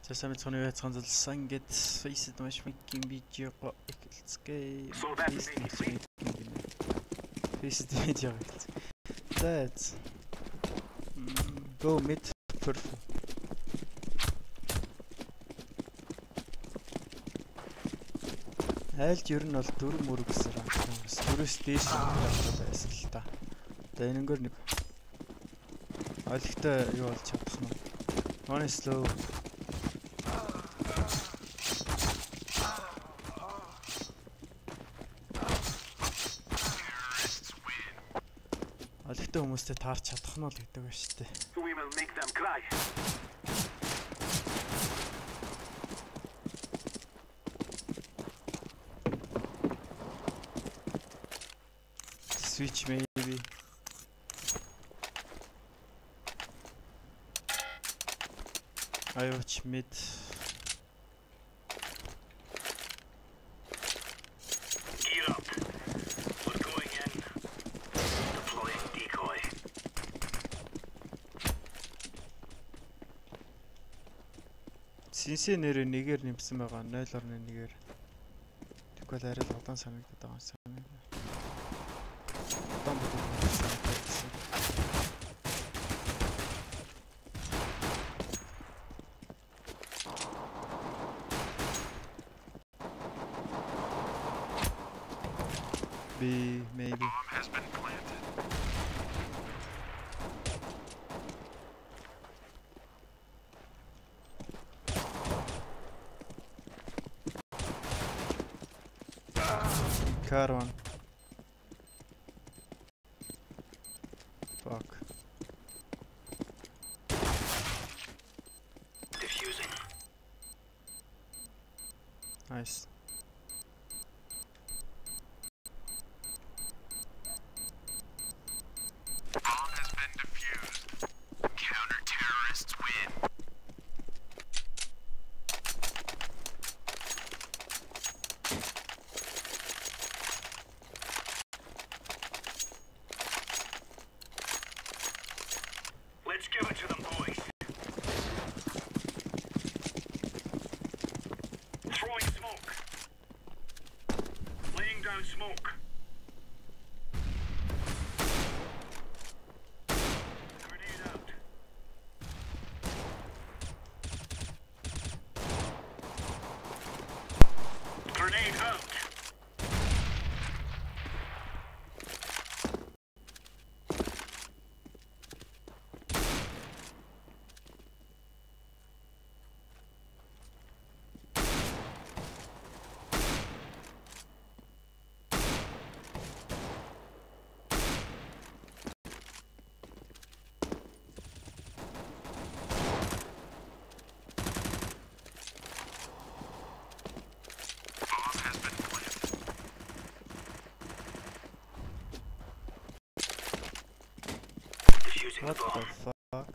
За сайн мэцгоны байцгаан залсан ингээд Faceit matchmaking видеого эхэлцгээе. Faceit видеого эхэлцгээе. That's go mid perfect. Айлд ер нь бол дөрөв мөрөг гэсэн юм. Дөрөөс дээш байсан л та. Одоо энэгээр нэг ойлгохтой юу болж чадах нь. One slow. Ойлгохтой хүмүүстэй таарч чадах нь л гэдэг ба штэ. Switch maybe. I watch mid. Gear up. We're going in. Deploying decoy. Синсээ нэрээ нэгээр нэмсэн байгаа 0.1-ээр. Тэгвэл арай л удаан санагдаад байгаа юм санаа. Удаан бодож санагдсан. Maybe. Bomb has been planted. Caravan. Fuck. Diffusing. Nice. Bomb has been defused. Counter-terrorists win. Let's give it to them, boys. Throwing smoke. Laying down smoke. Grenade out. Grenade out. Bomb has been planted. Defusing What the the bomb. fuck?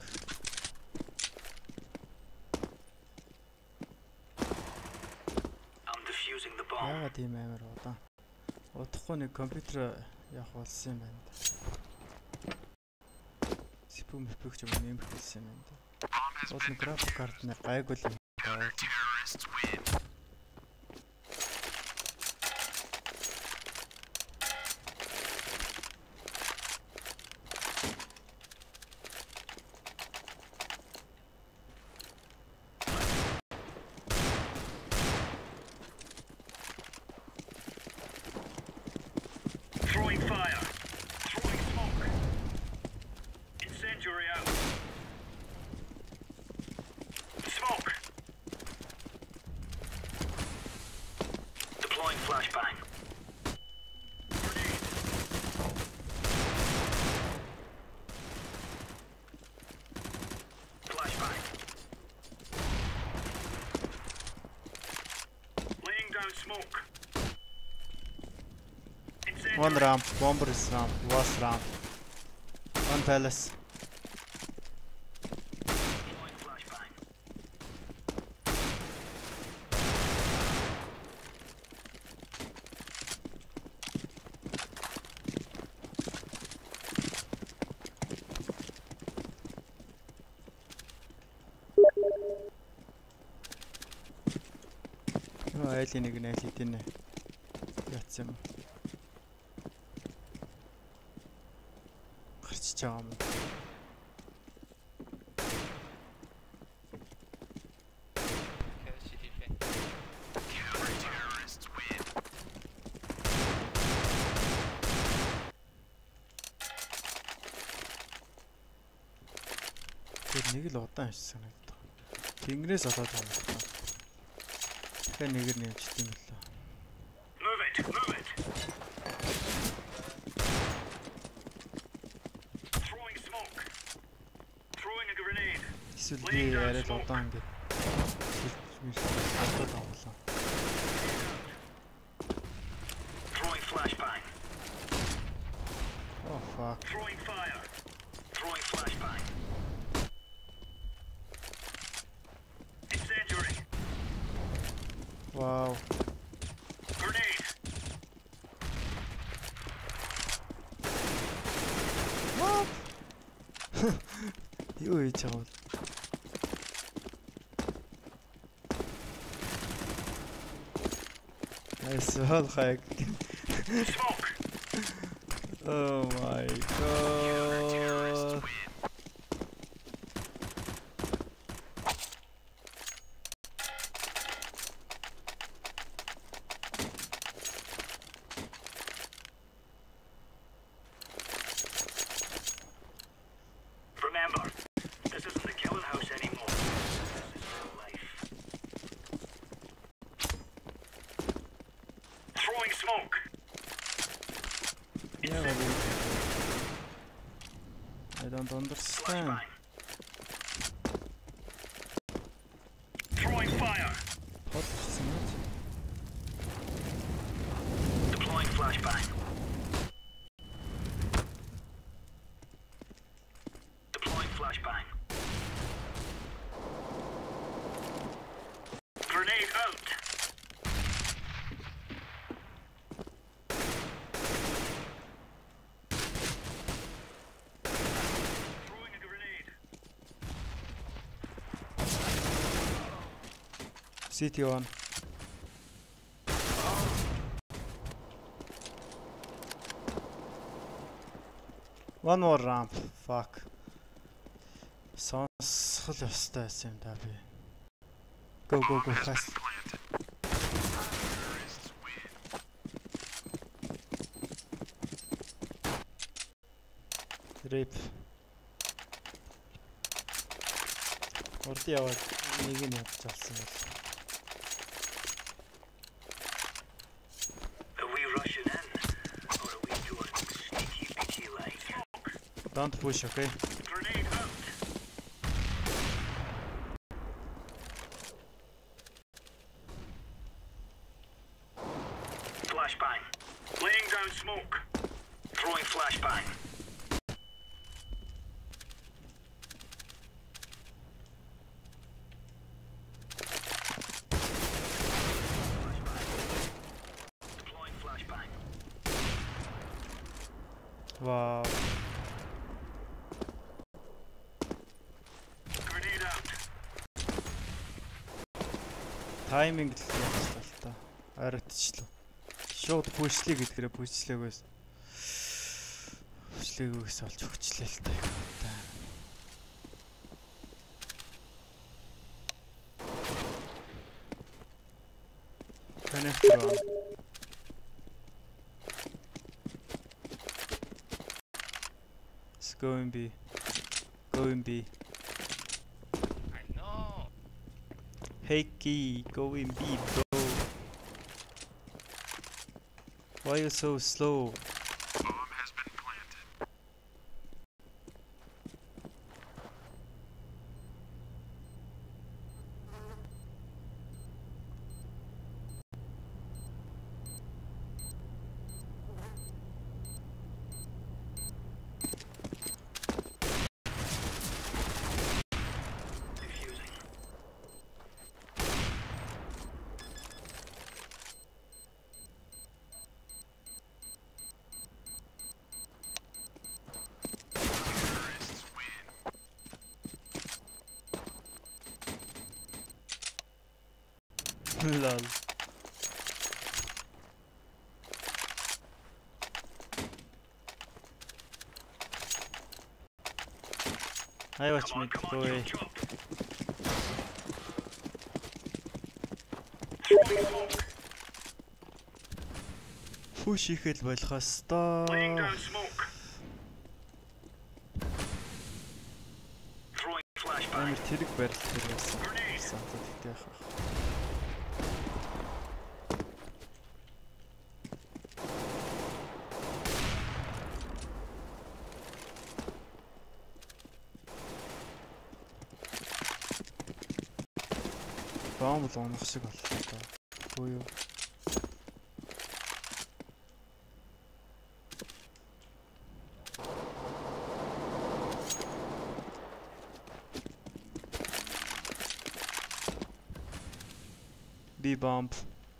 I'm defusing the bomb. Яагаад тийм амар удаан? Удахгүй нэг компьютер явах болсон юм байна. CPU мөпөг ч юм нэмэх болсон юм байна. Bomb has Уул been график карт нэр гайгүй л юм. Counter-terrorists win. Throwing fire. Throwing smoke. Incendiary out. Smoke. Deploying flashbang. Grenade. Flashbang. Laying down smoke. One ramp, bomber is ramp, was ramp. One palace. Deploying flashbang. айлын нэг нь айл хэдийнэ. Яатсан юм. Гарчиж байгаа юм. Нэг л удаан хийсэн санагдав. Тэнгэрээс олоод байгаа юм байна. Тэгэхээр нэгээр нэмжт юм лээ. Move it, move it. Throwing smoke. Throwing a grenade. Эсвэл би арай л удаан ингэ шилжүүлээд авлаа. Throwing flashbang. Oh fuck. Throwing fire. Throwing flashbang. Incendiary. Wow. Grenade. What? Юу хийж байгаа вэ? Айсвал хаяг. Smoke. Oh my god. Remember, this isn't the killing house anymore. This is real life. Throwing smoke. Yeah, well, I don't understand. Flashbang. Throwing fire. What is it? Deploying flashbang. Deploying flashbang. Grenade out. Throwing a grenade. CT1. One more ramp. Fuck. Сонсгол ёстой байсан юм да би. Go go go fast. Rip. Урд яваад нэг нь явж алсан бол. Are we rushing in? Or are we doing sneaky beaky like? Don't push, okay? Grenade out. Flashbang. Laying down smoke. Throwing flashbang. Deploying flashbang. Wow. Grenade out. Тайминг л явуулсан л та. Ойротчлоо. Шууд пүшлээ гэдгээрээ пүшлээгээс. Пүшлээгээс олж өгчлээ л та. Connector on. Let's go in B. Go in B. I know. Hey Key, go in B, bro. Why are you so slow? Bomb has been planted. Defusing. Terrorists win. Lol. Хайваач Come on, мэдлгүй. chop, chop. Throwing smoke. Пуш хийхэд болох Laying ёстой. down smoke. Throwing flashbang. Амар тэрэг барил тэр байсан. Grenade. Сантад ихтэй яхах. Бомб л унах шиг боллоо доо. Үгүй юу? B bomb.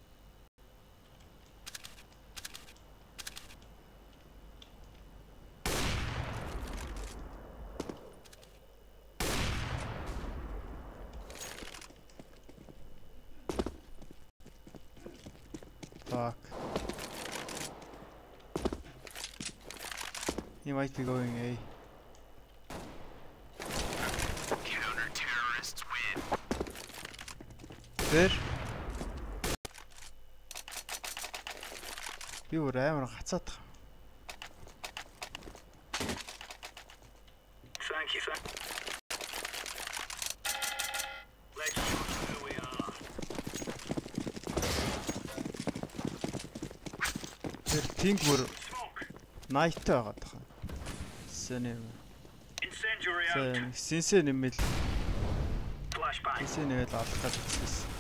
Fuck. He might be going A. Counter-terrorists win. There. Би өөр амар гацаадах. Thank you, thank. Let's show them who we are. Тэр пинг бүр Smoke. найттай байгаа тах. Сэнэм. Incendiary out. Синсэ нэмэл Flashbang. синсэ нэмэл алах гэж хэлсэн.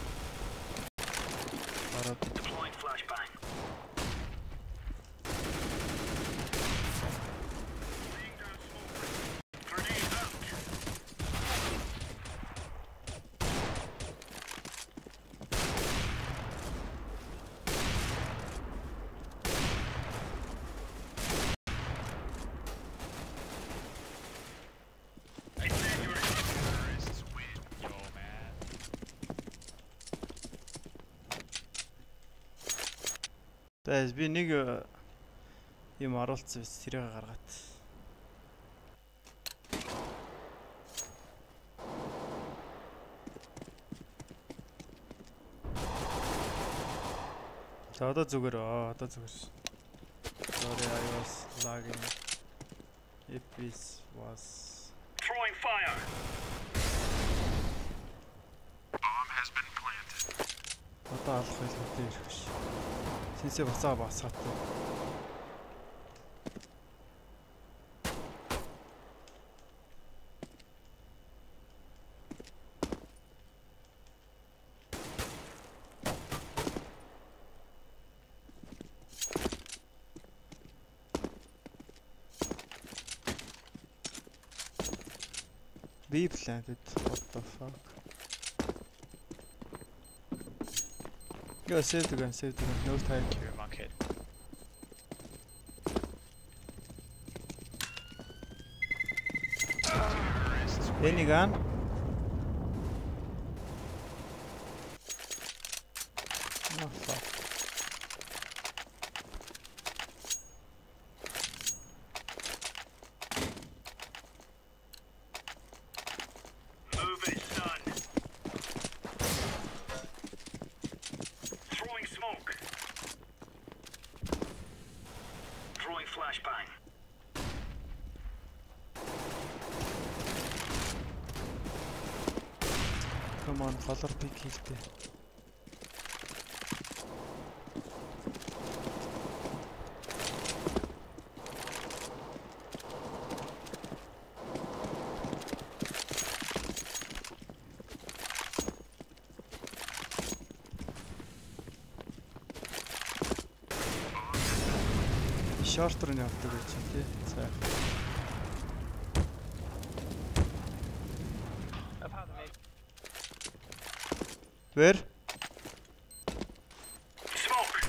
Ороод Deploying flashbang. Laying down smoke. Grenade out. Incendiary. Terrorists win, yo man. Тэс би нэг юм оруулсан биз тэрийг гаргаад. За одоо зүгээр одоо зүгээр. Sorry, I was lagging. If this was Throwing fire. Bomb has been planted. одоо алах байл хөтөө ирэх биш. Синсэ бацаа басгаатай. Be planted. What the fuck? Go save the gun, save the gun. No time. Here, monkhead. Terrorists win. Any gun? Oh fuck. Move it, son. Throwing smoke. Throwing flashbang. Come on, color pick хийлтэй. Шорт руу явдаг гэж чинь тий. За. Where? Smoke.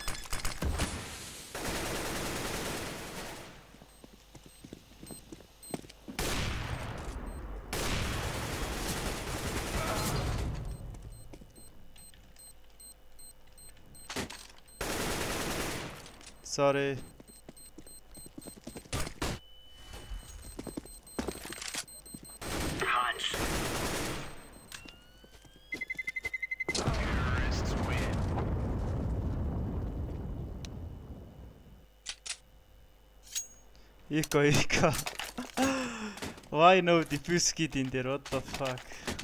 Sorry. Eco. Why no diffuse kit in there? What the fuck?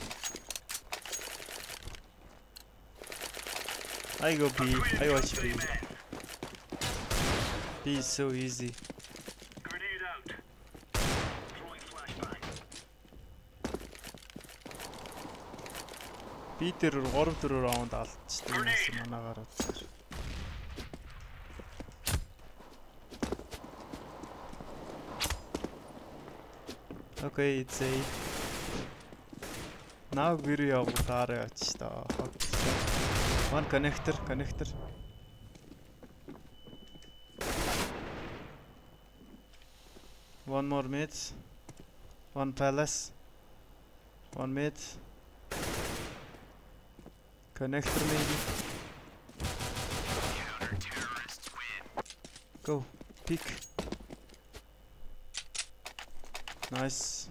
I go B. I watch B. B is so easy. Grenade out. Throwing flashbang. B дээр 3-4 раунд алдчихсан юм манаагаар үзсэн. Okay, it's A. Now we're явуулаарай ч та. One connector. One more mid. One palace. One mid. Connector maybe. Counter-terrorists win. Go. Peek. Nice.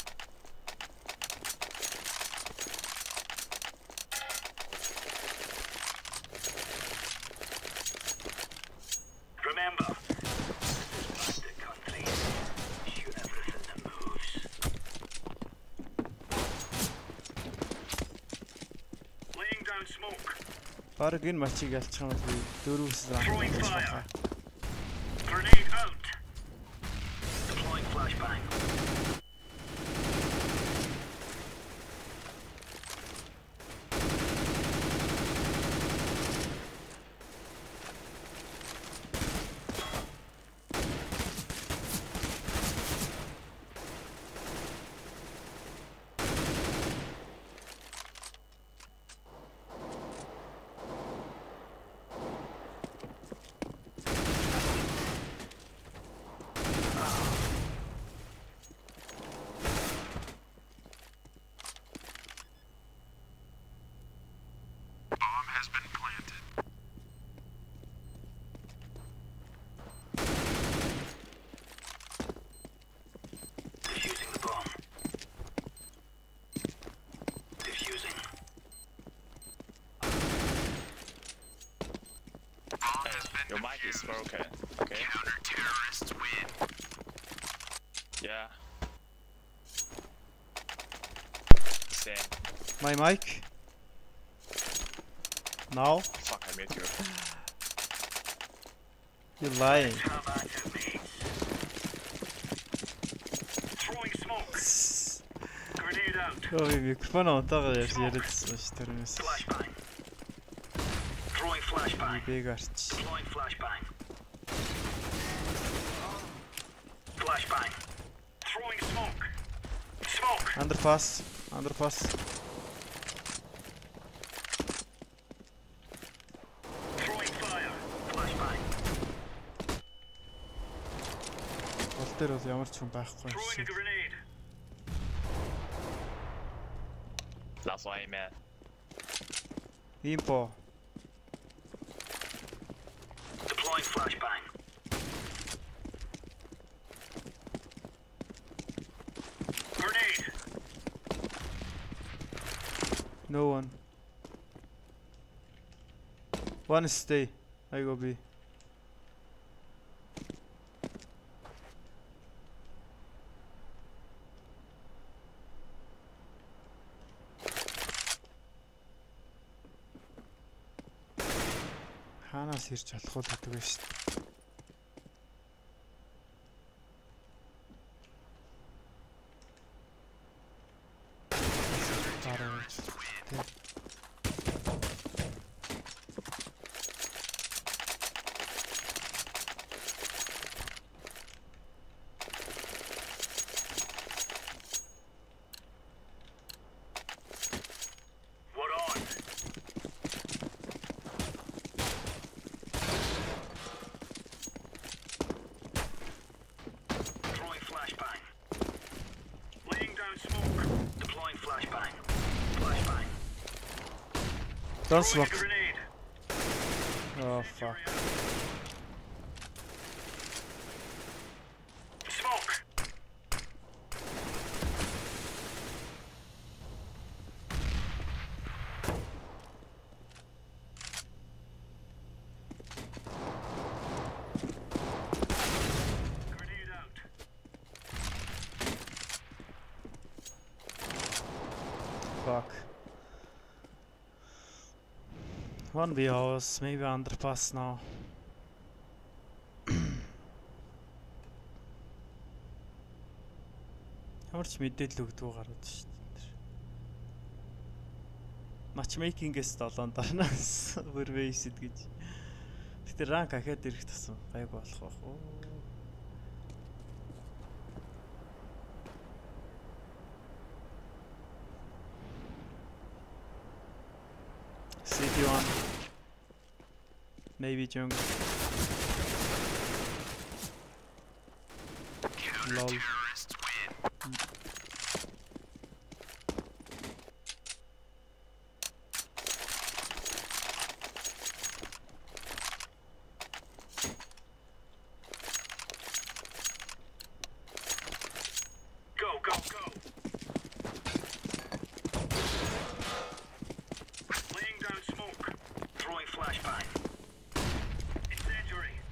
Remember, this is the country. Shoot everything that moves. Laying down smoke. Бараг энэ матчийг ялчих юм бол дөрөвс Throwing раунд. fire. Grenade out. Deploying flashbang. Bomb has been planted. Defusing the bomb. Defusing. Bomb has been Your mic is broken. Okay. Counter-terrorists win. Yeah. Same. My mic. Now Fuck, I made you. you're lying. How about your mates? Throwing smoke. Grenade out. Ой микрофон онтойгоо яриадсан ш тэрнээс. Flashbang. Throwing flashbang. Бэг арч. Deploying flashbang. Flashbang. Throwing smoke. Smoke. Underpass. Throwing fire. Flashbang. Гол дээр бол ямар ч хүн байхгүй Throwing a юм. grenade. Last one, man. Info. Deploying flashbang. Grenade. No one. One stay. I go B. Хаанаас ирж болох уу гэдэг вэ шүү дээ. What on? Throwing flashbang. Laying down smoke. Deploying flashbang. Flashbang. Don't Throwing a smoke. grenade. Oh fuck. Smoke. Grenade out. Fuck. 1v house, maybe underpass now. Ямар ч мэдээлэл өгдөг гараад шүү дээ. Matchmaking-ээс 7 дарнаас Vervaced гэж. Гэтэ ранк ахаад ирэх тасан гайг болох байх уу. City 1. Maybe jungle. Lol. Terrorists win. Go, go, go. Laying down smoke. Throwing flashbang. Incendiary.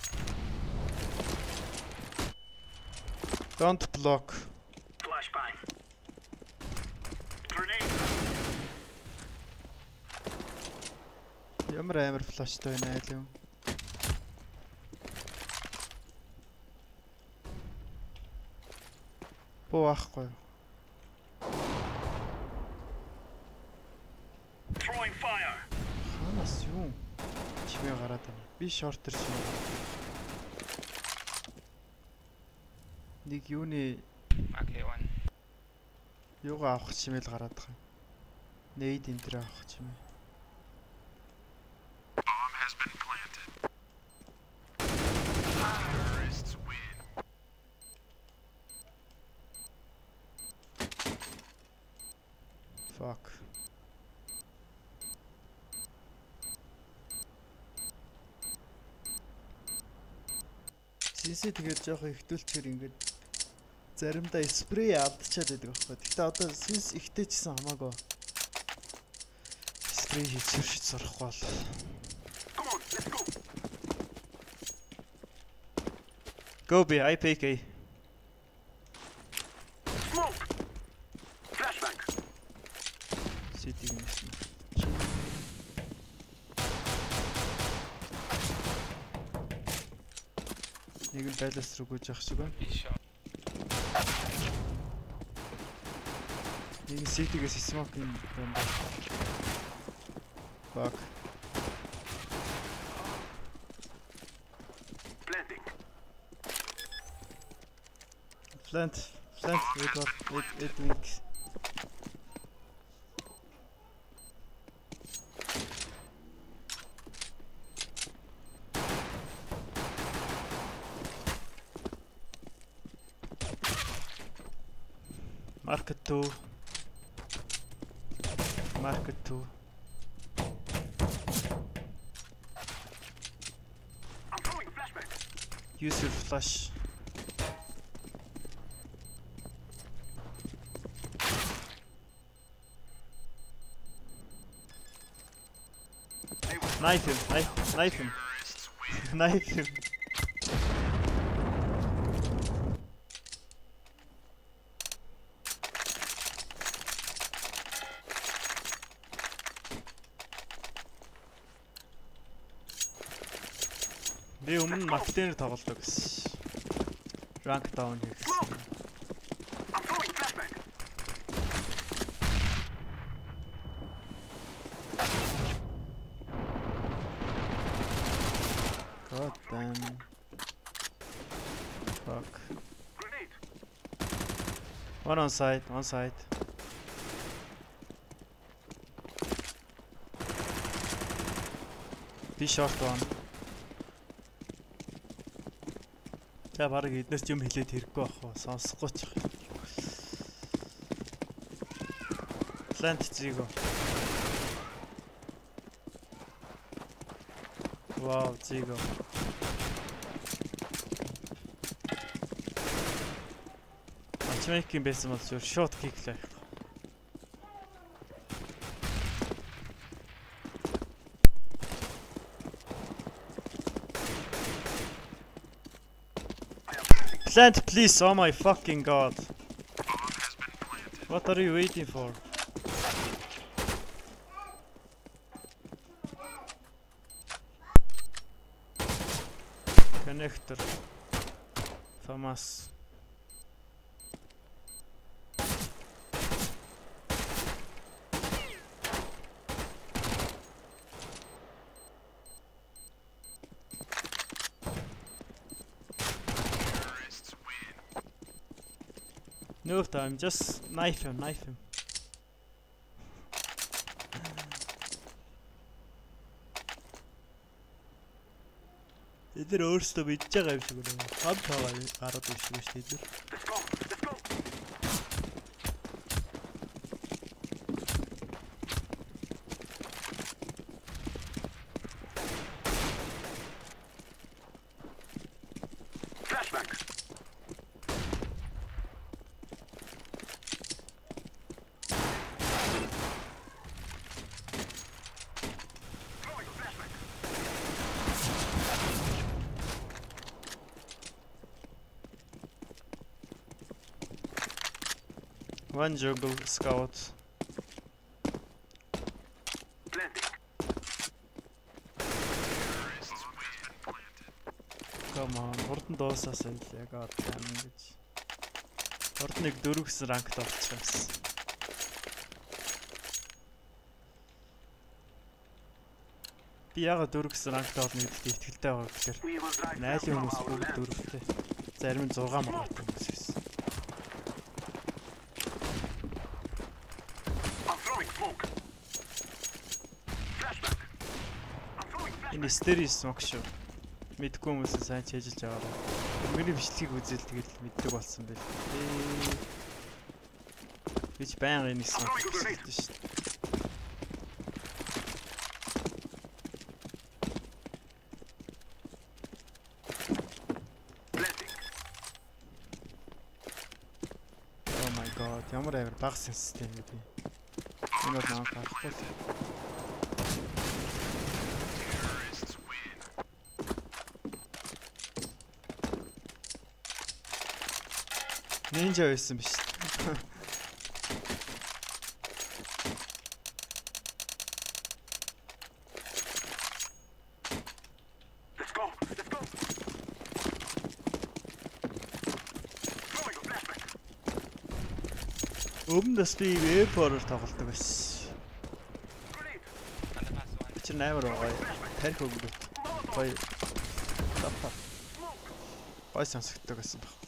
Don't block. Flashbang. Grenade. Ямар амар флаштай байна айл юм. Боо ахгүй. Throwing fire. Ханаас юу? Чимээ гараад байна. Би шортер чинь. Нэг юуны Okay, one. юугаа авах чимээл гараад байгаа. Нейд энэ төр авах чимээ. Bomb has been planted. Terrorists win. Fuck. Сиси тэгээд жоохон ихтүүлчихэр ингээд заримдаа спрей алдчихад байдаг байхгүй. Гэтэ одоо синс ихтэй ч гэсэн хамаагүй. Спрей хийсвэрч сурахгүй бол. Come on, let's go. Go B, I pick A. Smoke. Flashbang. City гэнэ. Нэг нь баланс руу гүйж явах шиг байна. He's shot. Нэг нь City-гээс smoke юм байна. Fuck. Planting. Plant it wings. Market 2. Market 2. I'm throwing a flashbang. Use your flash. Knife him, knife him, Terrorists win. knife him. Би өмнө Мактенээр тоглодог гэсэн. Rank down хийх. I'm throwing flashbang. God damn. Fuck. Grenade. One on side, on side. Be short one. За баг эднээс ч юм хэлээд хэрэггүй ах уу сонсохгүй ч. Plant зиго. Wow, зиго. Matchmaking байсан бол зөв shot kick л байх. Plant, please! Oh my fucking god! Bomb has been planted. What are you waiting for? Connector. FAMAS. Terrorists win. No time, just knife him. Эдгээр өөрсдөө мэдж байгаа юм шиг байна. Хамт байгаа гараад ирж байгаа шүү дээ. Let's go. Let's go. Flashback. Throwing a flashback. One jungle scout. Planting. Terrorists win. Has been planted. Come on, хурдан дуусаасаа л яг одоо ингэж. Хурдныг 4 гэсэн ранкт олчихсан. Би яагаад 4 гэсэн ранкт олно гэдэгт итгэлтэй байгаа гэхээр We will drive найлын from хүмүүс our бүгд land. 4-тэй. Зарим нь 6 маргатай хүмүүс байсан. I'm throwing smoke. Flashback. I'm throwing flashback. Энэ стерис смок шүү. Мэдгүй хүмүүсээ сайн чэжилж аваарай. Миний бичлэгийг үзэл тэгэл мэддэг болсон байл. Би ч байнга энэ смок хийдэг шүү. Planting. Oh my god, ямар авир баг систем гэдэг юм. Энэ бол намайг гарахгүй л. Terrorists win. Нинжа байсан биш. Let's go. Let's go. Throwing a flashback. Өмнөөс би веб-ороор тоглодог байсан. Grenade. Би ч амар гоё. Тарих өгдөг. Гоё. Тапа. Гоё сонсогддог байсан баг.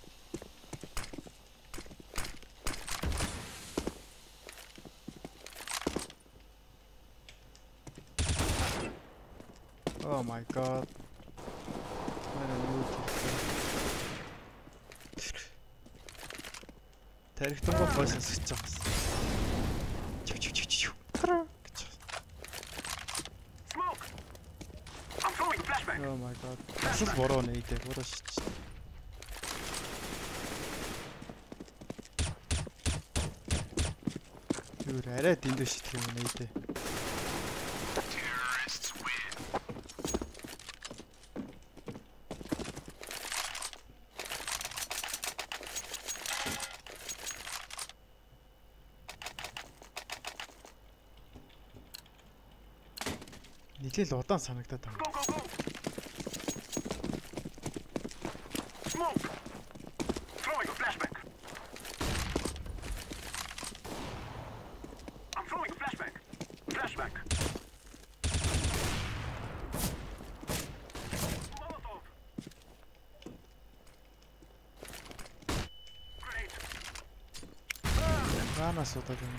Oh my god. Тарих том гоё сонсогдож байгаа юм. Smoke. I'm throwing a flashback. Oh my god. Асал буруу нээдэ. Буруу шиж. Юу арай дэндүү шидэх юм нээдэ. Terrorists win. Нэлээд удаан санагдаад байна. Go, go, go. Smoke. Throwing a flashback. I'm throwing a flashback. Flashback. Molotov. Grenade. Гаанаас удаад юм.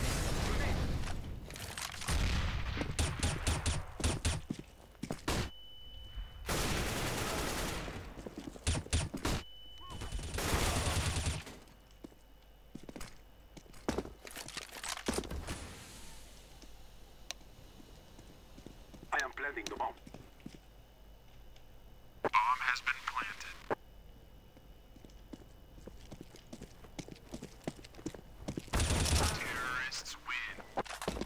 I am planting the bomb. Bomb has been planted. Terrorists win.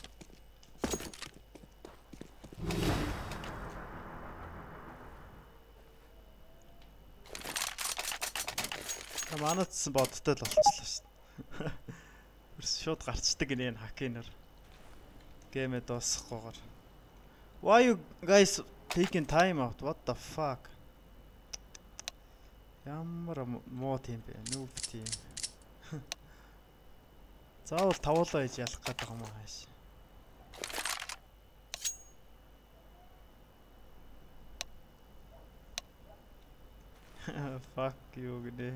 Манайдсан бодтой л болчихлоо шүү дээ. Бүрс шууд гарцдаг гинэ хакинер. Гэмээ дуусахгүйгээр. Why you guys taking time out? What the fuck? Ямар муу тийм бэ? Нүүб тийм. Заавал тавуулаа гэж ялах гэдэг юм аа хааш. Fuck you гэнэ.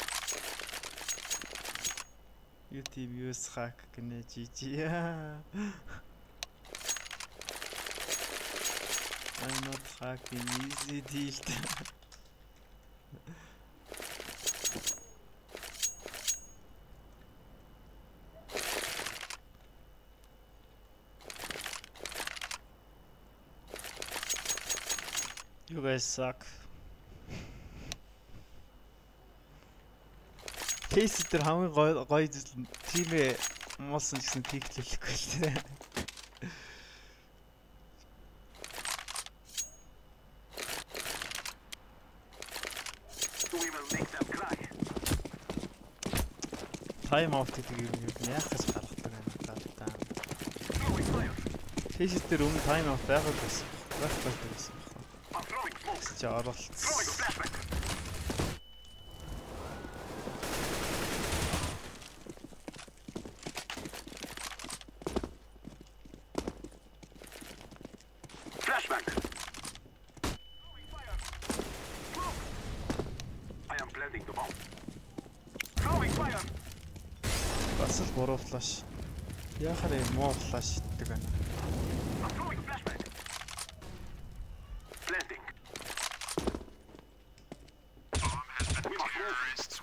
YouTube use hack гэнэ GG. I'm not hacking easy deal. You guys suck. Кейс дээр хамгийн гоё зүйл тимээ муулсан гэсэн тийхлүүлэхгүй л дээ. We will make them cry. Time out гэдэг юм яах гэж гаргадаг юм даа. Throwing fire. Кейс дээр өмнө time out байгаад байсан. Байхгүй байсан. I'm throwing smoke. Чи оролцсон. Throwing a flashbang. Flashbang. Throwing fire. Smoke. I am planting the bomb. Throwing fire. Бас л буруу флаш. Яхаар юм муу флаш гэдэг байна. I'm throwing a flashbang. Planting. Bomb has been We must move. terrorists